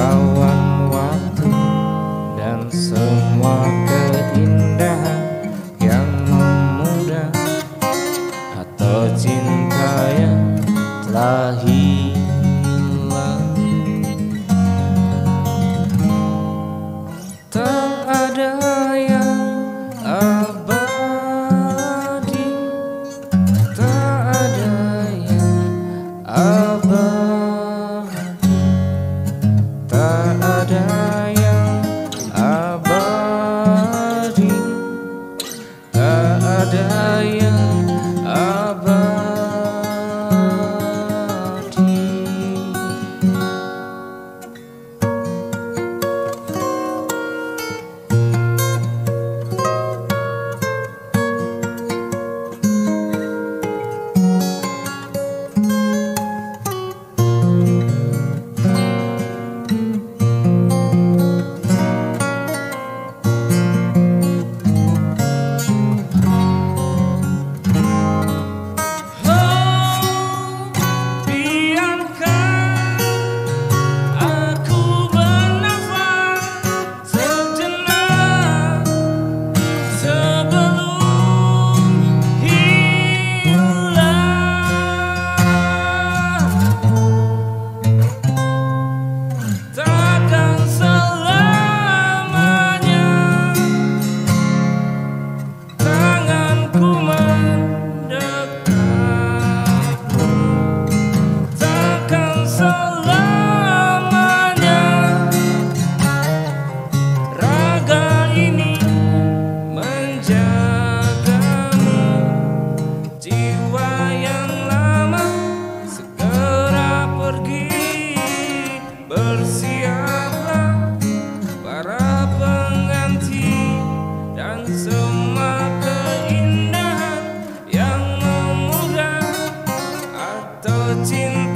lawan waktu dan semua keindahan yang memudah, atau cinta yang telah hilang. Tak ada yang abadi, tak ada yang abadi, tak ada yang abadi, tak ada yang abadi. Bersiaplah para pengganti dan semua keindahan yang memudah, atau cinta